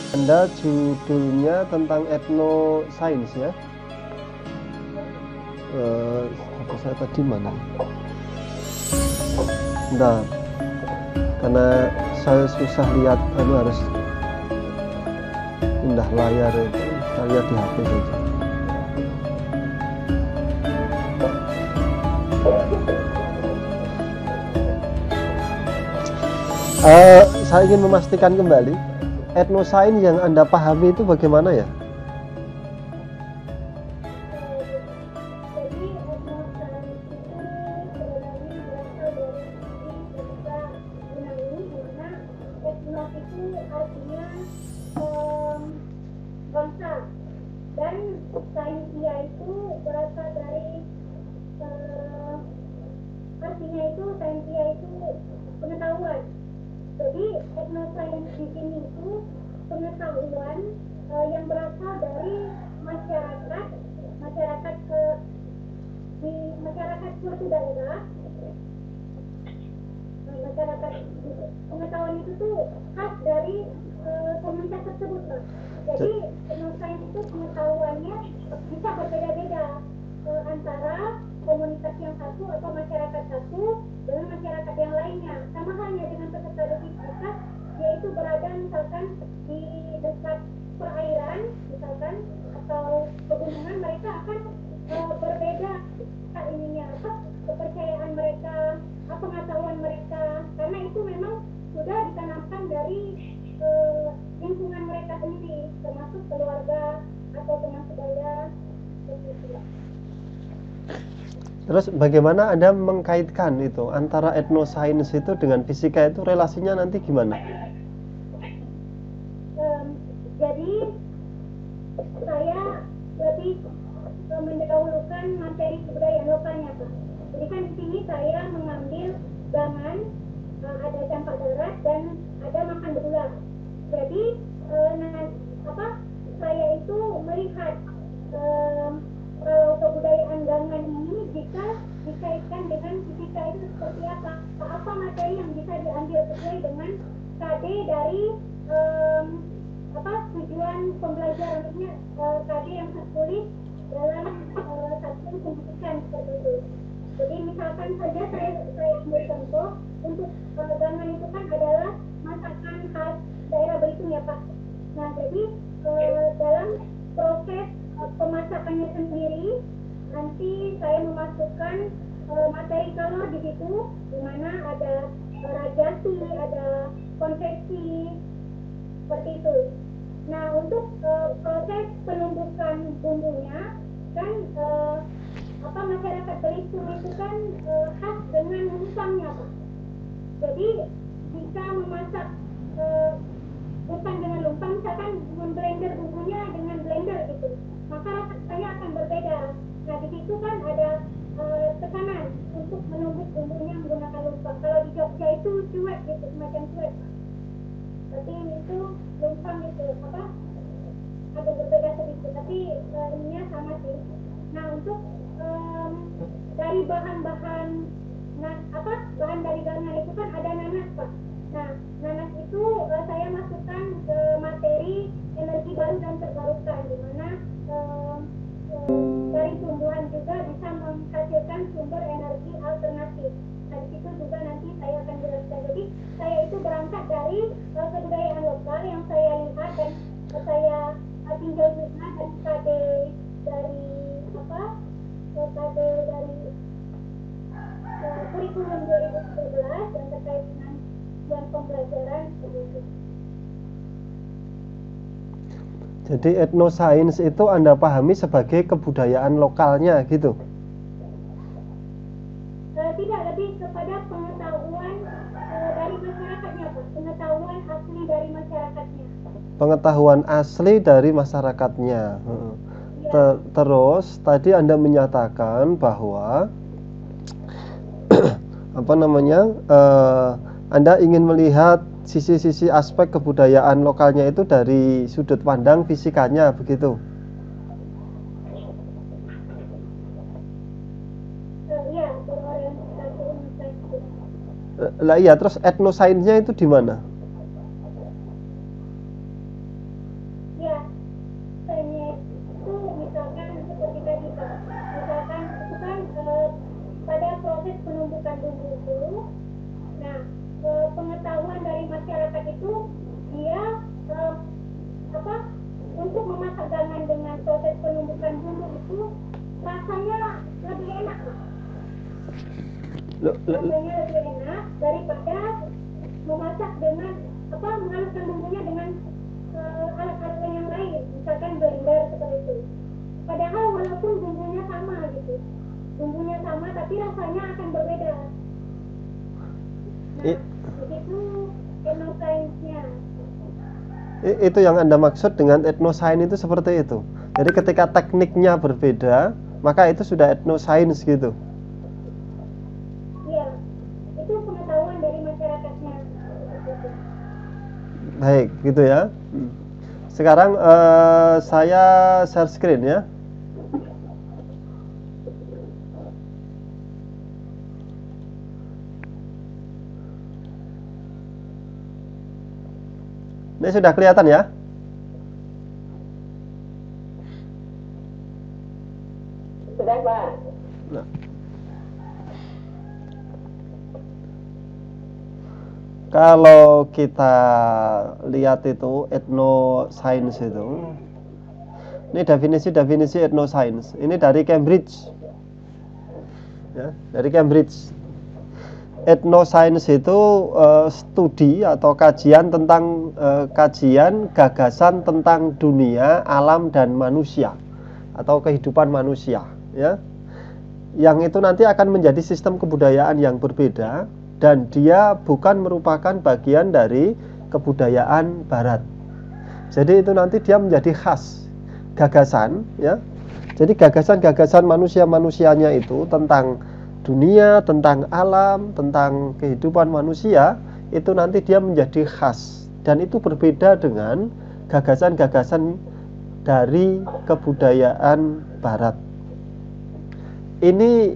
Anda judulnya tentang etnosains ya. Apa saya tadi mana? Bentar, karena saya susah lihat, harus pindah layar itu. Saya lihat di HP saja. Saya ingin memastikan kembali, etnosains yang Anda pahami itu bagaimana ya? Bangsa, dan sainsia itu berasal dari artinya itu sainsia itu pengetahuan. Jadi etnosains di sini itu pengetahuan yang berasal dari masyarakat di masyarakat suatu daerah. Masyarakat pengetahuan itu tuh khas dari komunitas tersebut, Pak. Jadi etnosains itu pengetahuannya bisa berbeda-beda antara komunitas yang satu atau masyarakat satu dengan masyarakat yang lainnya. Sama halnya dengan peserta didik kita, yaitu berada misalkan di dekat perairan misalkan atau pegunungan, mereka akan berbeda ininya kepercayaan mereka, pengetahuan mereka, karena itu memang sudah ditanamkan dari lingkungan mereka sendiri, termasuk keluarga atau teman sebaya. Terus bagaimana Anda mengkaitkan itu antara etnosains itu dengan fisika, itu relasinya nanti gimana? Jadi saya lebih mendahulukan materi kebudayaan lokalnya, Pak. Jadi kan di sini saya mengambil gangan, ada campak darat dan ada makan berulang. Jadi saya itu melihat kalau kebudayaan gangan ini jika dikaitkan dengan fisika itu seperti apa? Apa materi yang bisa diambil sesuai dengan KD dari tujuan pembelajarannya, KD yang tertulis dalam satu pendidikan seperti itu. Jadi misalkan saja saya ambil contoh untuk gangan itu kan adalah masakan khas daerah Belitung ya, Pak. Nah, jadi dalam proses pemasakannya sendiri nanti saya memasukkan materi kalor di situ, di mana ada radiasi, ada konveksi, seperti itu. Nah, untuk proses penumbukan bumbunya kan masyarakat Belitung itu kan khas dengan lumpangnya, Pak. Jadi jika memasak bukan dengan lumpang, misalkan memblender bumbunya dengan blender gitu, maka rasanya akan berbeda. Nah, di situ kan ada tekanan untuk menumbuk bumbunya menggunakan lumpang. Kalau di Jogja itu cuek gitu, semacam cuek. Tapi itu lumpang gitu, agak berbeda sedikit, tapi ininya sama sih. Nah, untuk dari bahan-bahan bahan dari gangan itu kan ada nanas, Pak. Nah, nanas itu saya masukkan ke materi energi baru dan terbarukan, di mana dari tumbuhan juga bisa menghasilkan sumber energi alternatif. Nah, di situ juga nanti saya akan jelaskan. Jadi saya itu berangkat dari kebudayaan lokal yang saya lihat dan saya tinggal juga, dan KD dari KD dari kurikulum 2013 yang terkait dengan tujuan pembelajaran seperti. Jadi etnosains itu Anda pahami sebagai kebudayaan lokalnya gitu? Tidak, lebih kepada pengetahuan dari masyarakatnya, Pak. Pengetahuan asli dari masyarakatnya. Pengetahuan asli dari masyarakatnya. Ya. Terus tadi Anda menyatakan bahwa Anda ingin melihat sisi-sisi aspek kebudayaan lokalnya itu dari sudut pandang fisikanya, begitu? Iya, berorientasi Lah iya, terus etnosainsnya itu di mana? penumbukan bumbu itu. Nah, pengetahuan dari masyarakat itu dia untuk memasak gangan dengan proses penumbukan bumbu itu rasanya lebih enak. Rasanya lebih enak daripada memasak dengan menghaluskan bumbunya dengan alat-alat yang lain, misalkan blender seperti itu. Padahal walaupun bumbunya sama gitu, bumbunya sama tapi rasanya akan berbeda. Nah, begitu etnosainsnya. Itu yang Anda maksud dengan etnosains itu seperti itu. Jadi ketika tekniknya berbeda, maka itu sudah etnosains gitu. Iya, itu pengetahuan dari masyarakatnya. Baik, gitu ya. Sekarang saya share screen ya. Ini sudah kelihatan ya? Sudah, Pak. Nah. Kalau kita lihat itu etnosains itu, ini definisi etnosains. Ini dari Cambridge, ya, dari Cambridge. Etnosains itu studi atau kajian tentang gagasan tentang dunia, alam dan manusia atau kehidupan manusia, ya. Yang itu nanti akan menjadi sistem kebudayaan yang berbeda dan dia bukan merupakan bagian dari kebudayaan barat. Jadi itu nanti dia menjadi khas gagasan, ya. Jadi gagasan-gagasan manusia-manusianya itu tentang dunia, tentang alam, tentang kehidupan manusia, itu nanti dia menjadi khas dan itu berbeda dengan gagasan-gagasan dari kebudayaan barat. Ini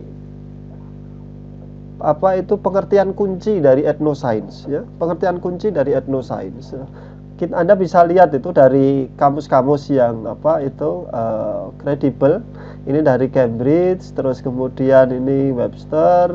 pengertian kunci dari etnosains, ya. Pengertian kunci dari etnosains. Anda bisa lihat itu dari kamus-kamus yang kredibel. Ini dari Cambridge, terus kemudian ini Webster.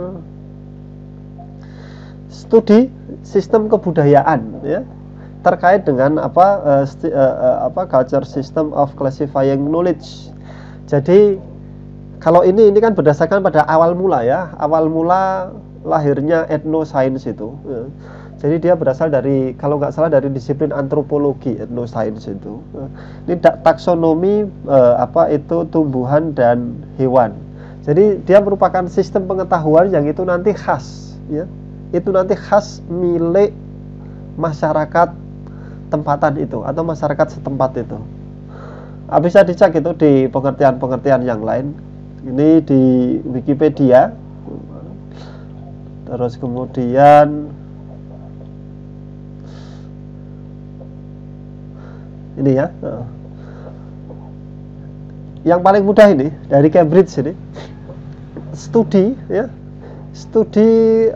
Studi sistem kebudayaan, ya, terkait dengan culture system of classifying knowledge. Jadi kalau ini kan berdasarkan pada awal mula, ya, awal mula lahirnya etnosains itu. Ya. Jadi dia berasal dari, kalau nggak salah, dari disiplin antropologi etnosains itu. Ini taksonomi tumbuhan dan hewan. Jadi dia merupakan sistem pengetahuan yang itu nanti khas, ya. Itu nanti khas milik masyarakat tempatan itu atau masyarakat setempat itu. Bisa dicek itu di pengertian-pengertian yang lain. Ini di Wikipedia. Terus kemudian ini, ya, yang paling mudah ini dari Cambridge ini, studi, ya, studi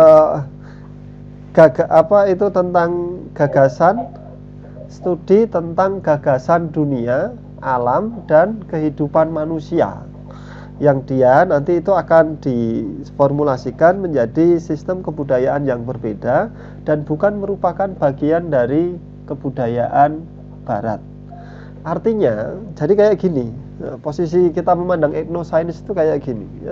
tentang gagasan, studi tentang gagasan dunia, alam dan kehidupan manusia, yang dia nanti itu akan diformulasikan menjadi sistem kebudayaan yang berbeda dan bukan merupakan bagian dari kebudayaan barat. Artinya, jadi kayak gini, posisi kita memandang etnosains itu kayak gini, ya.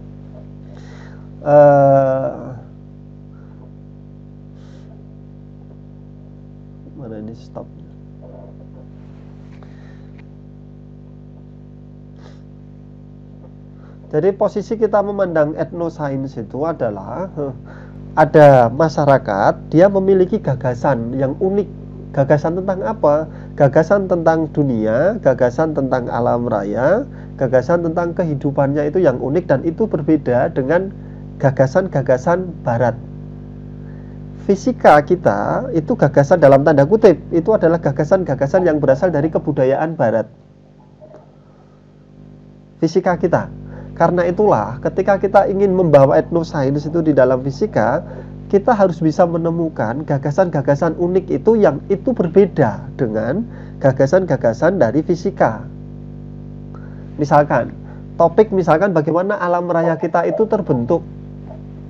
Mana ini stop? Jadi posisi kita memandang etnosains itu adalah ada masyarakat, dia memiliki gagasan yang unik. Gagasan tentang apa? Gagasan tentang dunia, gagasan tentang alam raya, gagasan tentang kehidupannya itu yang unik dan itu berbeda dengan gagasan-gagasan barat. Fisika kita itu gagasan dalam tanda kutip, itu adalah gagasan-gagasan yang berasal dari kebudayaan barat. Fisika kita. Karena itulah ketika kita ingin membawa etnosains itu di dalam fisika, kita harus bisa menemukan gagasan-gagasan unik itu yang itu berbeda dengan gagasan-gagasan dari fisika. Misalkan, topik misalkan bagaimana alam raya kita itu terbentuk.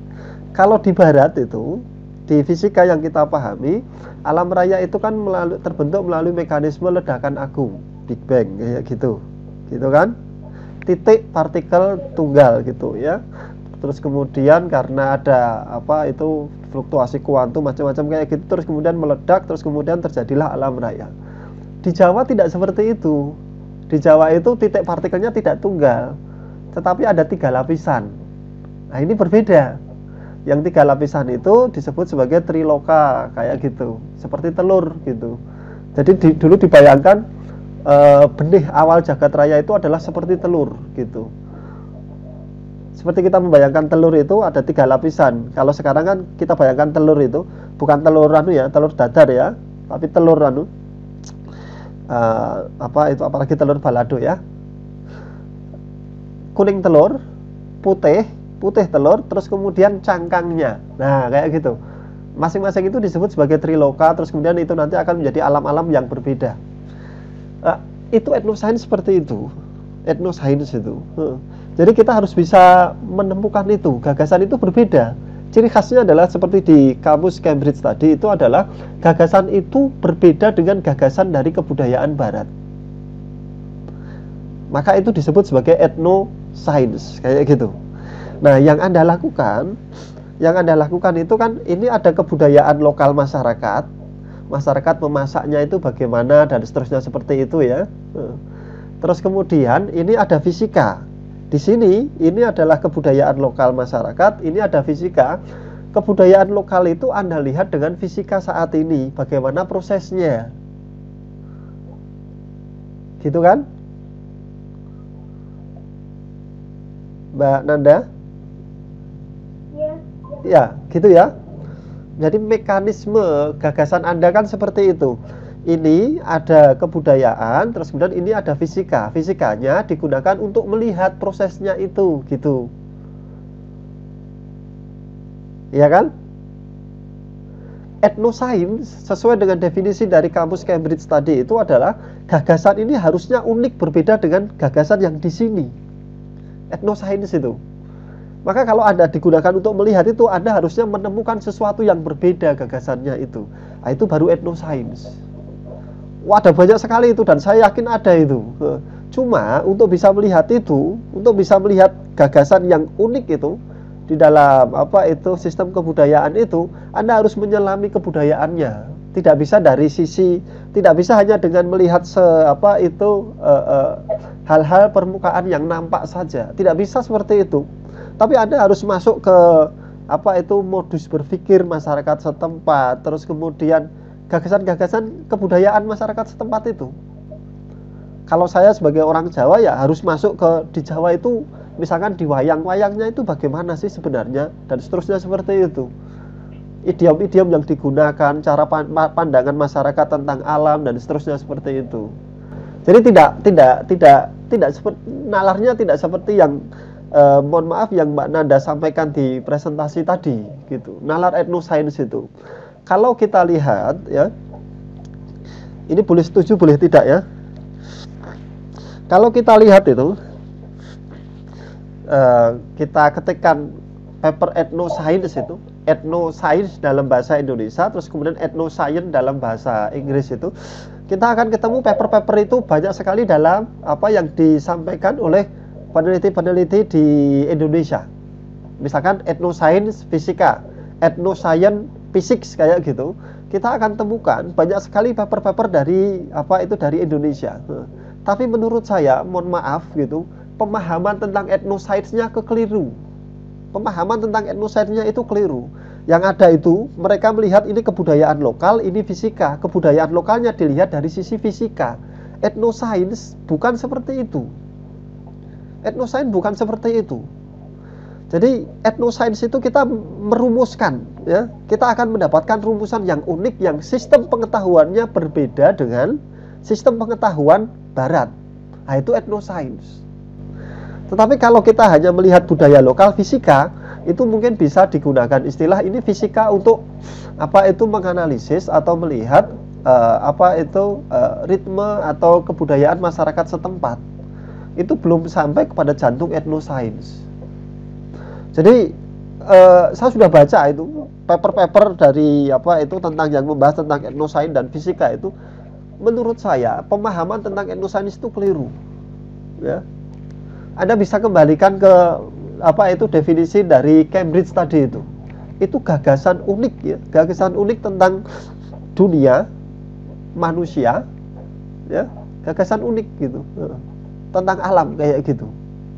Kalau di barat itu, di fisika yang kita pahami, alam raya itu kan terbentuk melalui mekanisme ledakan agung, Big Bang, kayak gitu kan, titik partikel tunggal gitu ya. Terus kemudian karena ada itu fluktuasi kuantum macam-macam kayak gitu, terus kemudian meledak, terus kemudian terjadilah alam raya. Di Jawa tidak seperti itu. Di Jawa itu titik partikelnya tidak tunggal, tetapi ada 3 lapisan. Nah, ini berbeda. Yang 3 lapisan itu disebut sebagai triloka, kayak gitu, seperti telur gitu. Jadi dulu dibayangkan benih awal jagat raya itu adalah seperti telur gitu. Seperti kita membayangkan telur itu ada 3 lapisan. Kalau sekarang kan kita bayangkan telur itu bukan telur telur dadar ya, tapi telur itu apalagi telur balado ya. Kuning telur, putih telur, terus kemudian cangkangnya. Nah, kayak gitu. Masing-masing itu disebut sebagai triloka, terus kemudian itu nanti akan menjadi alam-alam yang berbeda. Itu etnosains seperti itu. Etnosains itu. Jadi kita harus bisa menemukan itu. Gagasan itu berbeda. Ciri khasnya adalah seperti di kamus Cambridge tadi, itu adalah gagasan itu berbeda dengan gagasan dari kebudayaan barat. Maka itu disebut sebagai etnosains, kayak gitu. Nah, yang Anda lakukan itu kan, ini ada kebudayaan lokal masyarakat memasaknya itu bagaimana dan seterusnya seperti itu ya. Terus kemudian ini ada fisika. Di sini ini adalah kebudayaan lokal masyarakat, ini ada fisika. Kebudayaan lokal itu Anda lihat dengan fisika saat ini, bagaimana prosesnya. Gitu kan? Mbak Nanda? Ya, gitu ya. Jadi mekanisme gagasan Anda kan seperti itu. Ini ada kebudayaan, terus kemudian ini ada fisika. Fisikanya digunakan untuk melihat prosesnya itu, gitu. Iya kan? Etnosains sesuai dengan definisi dari kamus Cambridge tadi itu adalah gagasan ini harusnya unik, berbeda dengan gagasan yang di sini. Etnosains itu. Maka kalau Anda digunakan untuk melihat itu, Anda harusnya menemukan sesuatu yang berbeda gagasannya itu. Nah, itu baru etnosains. Wah, ada banyak sekali itu dan saya yakin ada itu. Cuma untuk bisa melihat itu, untuk bisa melihat gagasan yang unik itu di dalam sistem kebudayaan itu, Anda harus menyelami kebudayaannya. Tidak bisa dari sisi, tidak bisa hanya dengan melihat hal-hal permukaan yang nampak saja. Tidak bisa seperti itu. Tapi Anda harus masuk ke modus berpikir masyarakat setempat, terus kemudian gagasan-gagasan kebudayaan masyarakat setempat itu. Kalau saya sebagai orang Jawa ya harus masuk di Jawa itu, misalkan di wayang-wayangnya itu bagaimana sih sebenarnya, dan seterusnya seperti itu. Idiom-idiom yang digunakan, cara pandangan masyarakat tentang alam dan seterusnya seperti itu. Jadi tidak seperti nalarnya, tidak seperti yang mohon maaf yang Mbak Nanda sampaikan di presentasi tadi gitu. Nalar etnosains itu. Kalau kita lihat ya, ini boleh setuju boleh tidak ya. Kalau kita lihat itu, kita ketikkan paper etnosains itu, etnosains dalam bahasa Indonesia, terus kemudian etnoscience dalam bahasa Inggris itu, kita akan ketemu paper-paper itu banyak sekali dalam apa yang disampaikan oleh peneliti-peneliti di Indonesia. Misalkan etnosains fisika, etnoscience physics kayak gitu, kita akan temukan banyak sekali paper-paper dari dari Indonesia. Tapi menurut saya, mohon maaf gitu, pemahaman tentang etnosainsnya kekeliru. Pemahaman tentang etnosainsnya itu keliru. Yang ada itu, mereka melihat ini kebudayaan lokal, ini fisika. Kebudayaan lokalnya dilihat dari sisi fisika. Etnosains bukan seperti itu. Etnosains bukan seperti itu. Jadi etnosains itu kita merumuskan, ya. Kita akan mendapatkan rumusan yang unik, yang sistem pengetahuannya berbeda dengan sistem pengetahuan Barat. Nah, itu etnosains. Tetapi kalau kita hanya melihat budaya lokal, fisika, itu mungkin bisa digunakan istilah ini fisika untuk menganalisis atau melihat ritme atau kebudayaan masyarakat setempat. Itu belum sampai kepada jantung etnosains. Jadi saya sudah baca itu paper-paper dari apa itu tentang yang membahas tentang etnosains dan fisika itu. Menurut saya pemahaman tentang etnosains itu keliru, ya. Anda bisa kembalikan ke apa itu definisi dari Cambridge tadi itu. Itu gagasan unik ya, gagasan unik tentang dunia manusia, ya, gagasan unik gitu, tentang alam kayak gitu.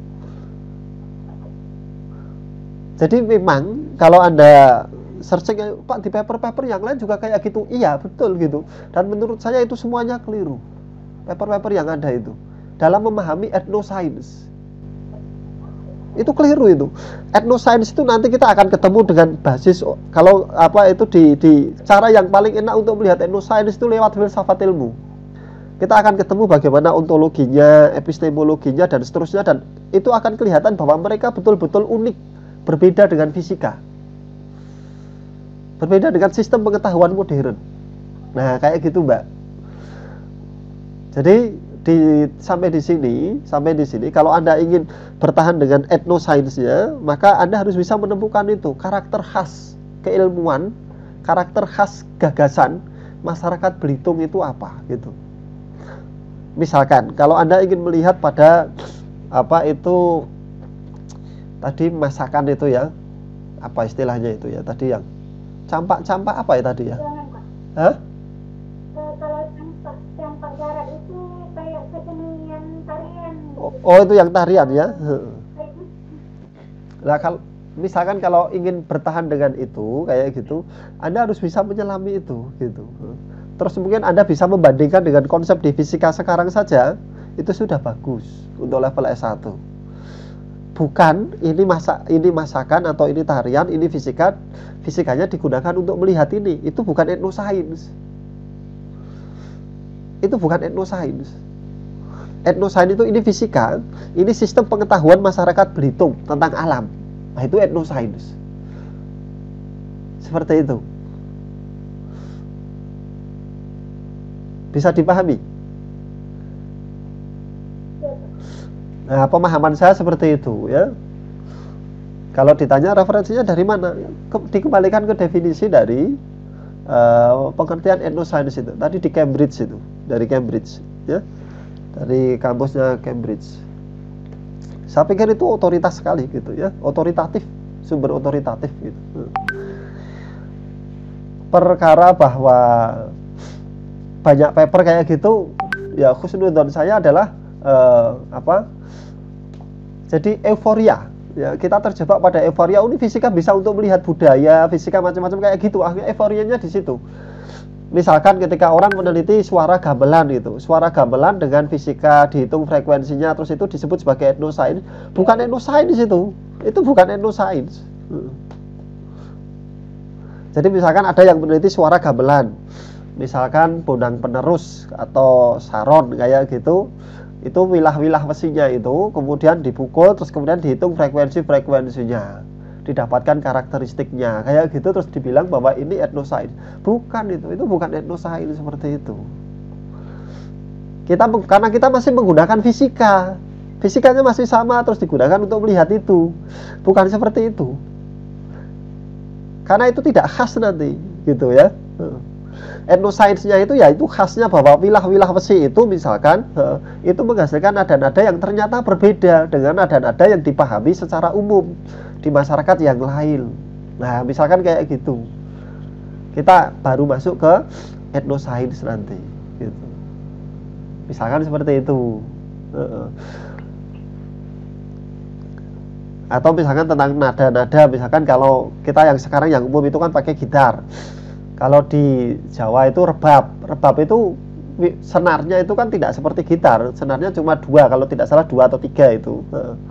Jadi memang kalau Anda searching Pak di paper-paper yang lain juga kayak gitu, iya betul gitu. Dan menurut saya itu semuanya keliru. Paper-paper yang ada itu dalam memahami etnosains itu keliru itu. Etnosains itu nanti kita akan ketemu dengan basis kalau apa itu di cara yang paling enak untuk melihat etnosains itu lewat filsafat ilmu. Kita akan ketemu bagaimana ontologinya, epistemologinya dan seterusnya, dan itu akan kelihatan bahwa mereka betul-betul unik, berbeda dengan fisika. Berbeda dengan sistem pengetahuan modern. Nah, kayak gitu, Mbak. Jadi sampai di sini kalau Anda ingin bertahan dengan etnosainsnya, maka Anda harus bisa menemukan itu karakter khas keilmuan, karakter khas gagasan masyarakat Belitung itu apa gitu. Misalkan kalau Anda ingin melihat pada apa itu tadi masakan itu ya, apa istilahnya itu ya tadi yang campak apa ya tadi ya? Hah? Kalau campak garak itu kayak kesenian tarian. Oh itu yang tarian ya? Nah kalau misalkan kalau ingin bertahan dengan itu kayak gitu, Anda harus bisa menyelami itu gitu. Terus mungkin Anda bisa membandingkan dengan konsep di fisika sekarang saja, itu sudah bagus untuk level S1. Bukan ini masakan atau ini tarian, ini fisikanya digunakan untuk melihat ini. Itu bukan etnosains. Itu bukan etnosains. Etnosains itu ini fisika, ini sistem pengetahuan masyarakat Belitung tentang alam. Nah, itu etnosains. Seperti itu. Bisa dipahami? Nah, pemahaman saya seperti itu ya. Kalau ditanya referensinya dari mana, dikembalikan ke definisi dari pengertian etnosains itu. Tadi di Cambridge itu, dari Cambridge ya, dari kampusnya Cambridge. Saya pikir itu otoritas sekali gitu ya, otoritatif, sumber otoritatif gitu. Perkara bahwa banyak paper kayak gitu, ya khusnudon saya adalah jadi euforia ya, kita terjebak pada euforia. Ini fisika bisa untuk melihat budaya, fisika macam-macam kayak gitu. Akhirnya euforianya di situ. Misalkan ketika orang meneliti suara gamelan gitu, suara gamelan dengan fisika dihitung frekuensinya, terus itu disebut sebagai etnosains. Bukan etnosains itu bukan etnosains. Jadi misalkan ada yang meneliti suara gamelan, misalkan bonang penerus atau saron kayak gitu, itu wilah-wilah besinya itu kemudian dipukul, terus kemudian dihitung frekuensinya, didapatkan karakteristiknya kayak gitu, terus dibilang bahwa ini etnosains. Bukan itu bukan etnosains seperti itu. Karena kita masih menggunakan fisikanya masih sama, terus digunakan untuk melihat itu, bukan seperti itu. Karena itu tidak khas nanti gitu ya. Etnosainsnya itu ya itu khasnya bahwa wilah-wilah besi itu misalkan itu menghasilkan nada-nada yang ternyata berbeda dengan nada-nada yang dipahami secara umum di masyarakat yang lain. Nah misalkan kayak gitu, kita baru masuk ke etnosains nanti gitu. Misalkan seperti itu. Atau misalkan tentang nada-nada, misalkan kalau kita yang sekarang yang umum itu kan pakai gitar. Kalau di Jawa itu rebab itu senarnya itu kan tidak seperti gitar, senarnya cuma 2, kalau tidak salah 2 atau 3 itu.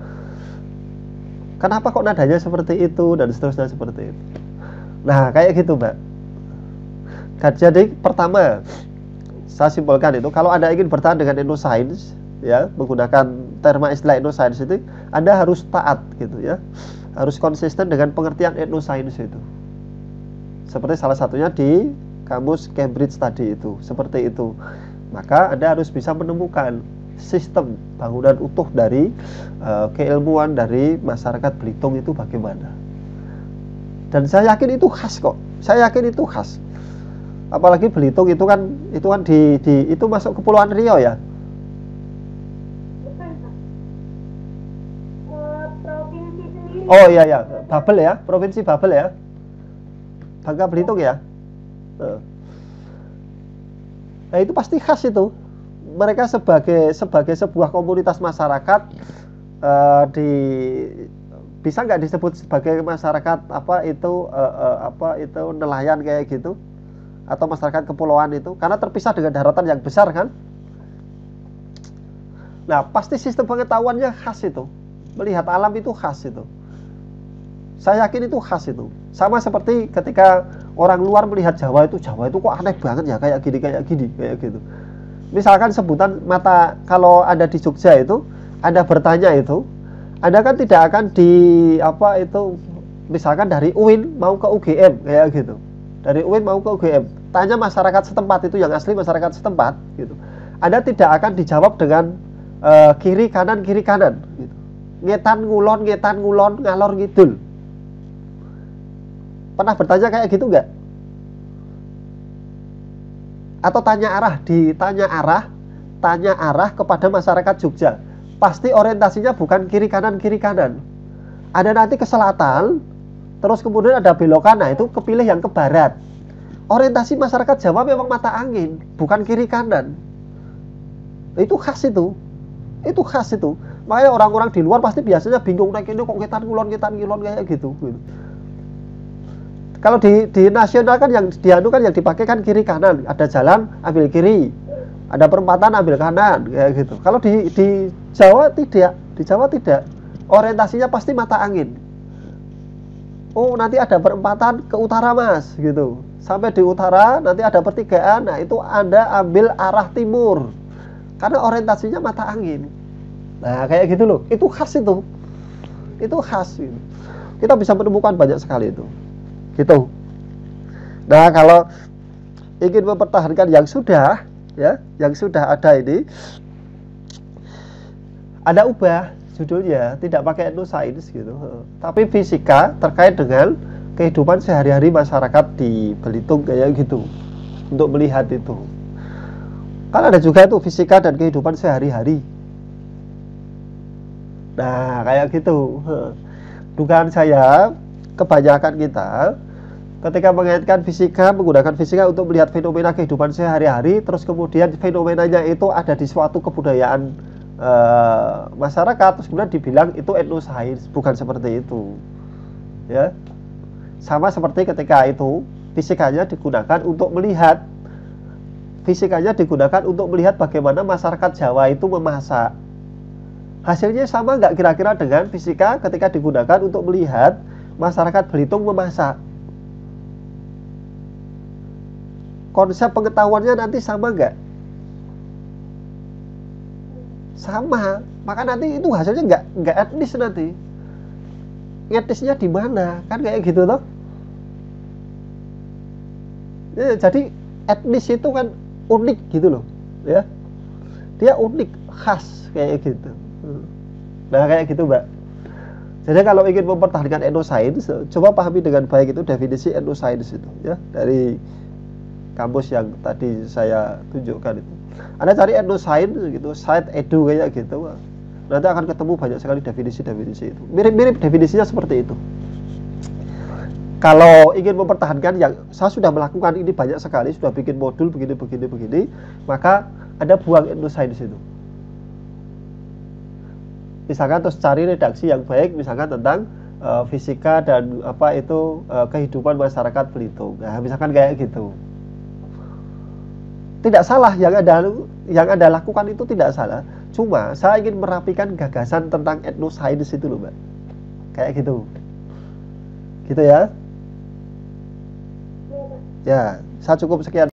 Kenapa kok nadanya seperti itu dan seterusnya seperti itu. Nah kayak gitu Mbak. Jadi pertama saya simpulkan itu, kalau Anda ingin bertahan dengan etnosains ya, menggunakan terma istilah etnosains itu, Anda harus taat gitu ya, harus konsisten dengan pengertian etnosains itu. Seperti salah satunya di kamus Cambridge tadi itu, seperti itu. Maka Anda harus bisa menemukan sistem bangunan utuh dari keilmuan dari masyarakat Belitung itu bagaimana. Dan saya yakin itu khas kok. Saya yakin itu khas. Apalagi Belitung itu kan di itu masuk Kepulauan Riau ya. Bukan, Pak. Provinsi sendiri. Oh iya ya, Babel ya, provinsi Babel ya. Bangka Belitung ya. Nah itu pasti khas itu. Mereka sebagai sebuah komunitas masyarakat bisa nggak disebut sebagai masyarakat apa itu nelayan kayak gitu, atau masyarakat kepulauan itu, karena terpisah dengan daratan yang besar kan. Nah pasti sistem pengetahuannya khas itu, melihat alam itu khas itu. Saya yakin itu khas itu. Sama seperti ketika orang luar melihat Jawa itu kok aneh banget ya, kayak gini kayak gitu. Misalkan sebutan mata, kalau Anda di Jogja itu, Anda bertanya itu, Anda kan tidak akan misalkan dari UIN mau ke UGM kayak gitu. Dari UIN mau ke UGM, tanya masyarakat setempat itu yang asli masyarakat setempat gitu. Anda tidak akan dijawab dengan kiri kanan gitu. Ngetan ngulon, ngalor ngidul. Pernah bertanya kayak gitu enggak? Atau tanya arah kepada masyarakat Jogja. Pasti orientasinya bukan kiri kanan. Ada nanti ke selatan, terus kemudian ada belok kanan, itu kepilih yang ke barat. Orientasi masyarakat Jawa memang mata angin, bukan kiri kanan. Itu khas itu. Makanya orang-orang di luar pasti biasanya bingung, naik ini kok ngetan ngulon kayak gitu. Kalau di nasional kan yang dipakai kan kiri kanan, ada jalan ambil kiri, ada perempatan ambil kanan kayak gitu. Kalau di Jawa tidak, orientasinya pasti mata angin. Oh nanti ada perempatan ke utara mas gitu, sampai di utara nanti ada pertigaan, nah itu Anda ambil arah timur, karena orientasinya mata angin. Nah kayak gitu loh, itu khas gitu. Kita bisa menemukan banyak sekali itu. Gitu. Nah kalau ingin mempertahankan yang sudah ada ini, ada ubah judulnya, tidak pakai etnosains gitu, tapi fisika terkait dengan kehidupan sehari-hari masyarakat di Belitung kayak gitu, untuk melihat itu. Kan ada juga itu fisika dan kehidupan sehari-hari. Nah kayak gitu. Dugaan saya, kebanyakan kita ketika mengaitkan fisika, menggunakan fisika untuk melihat fenomena kehidupan sehari-hari, terus kemudian fenomenanya itu ada di suatu kebudayaan masyarakat, terus kemudian dibilang itu etnosains. Bukan seperti itu ya. Sama seperti ketika itu fisikanya digunakan untuk melihat bagaimana masyarakat Jawa itu memasak. Hasilnya sama nggak kira-kira dengan fisika ketika digunakan untuk melihat masyarakat Belitung memasak? Konsep pengetahuannya nanti sama nggak? Sama. Maka nanti itu hasilnya nggak etnis nanti. Etnisnya di mana? Kan kayak gitu toh. Ya, jadi etnis itu kan unik gitu loh, ya. Dia unik, khas kayak gitu. Nah kayak gitu mbak. Jadi kalau ingin mempertahankan etnosains, coba pahami dengan baik itu definisi etnosains itu ya, dari kampus yang tadi saya tunjukkan itu. Anda cari etnosains gitu, site edu kayak gitu, nanti akan ketemu banyak sekali definisi-definisi itu. Mirip-mirip definisinya seperti itu. Kalau ingin mempertahankan, yang saya sudah melakukan ini banyak sekali, sudah bikin modul begini, maka Anda buang etnosains itu. Misalkan terus cari redaksi yang baik, misalkan tentang fisika dan kehidupan masyarakat Belitung. Nah, misalkan kayak gitu. Tidak salah yang Anda lakukan itu, tidak salah. Cuma saya ingin merapikan gagasan tentang etnosains itu loh, Mbak. Kayak gitu. Gitu ya. Ya, saya cukup sekian.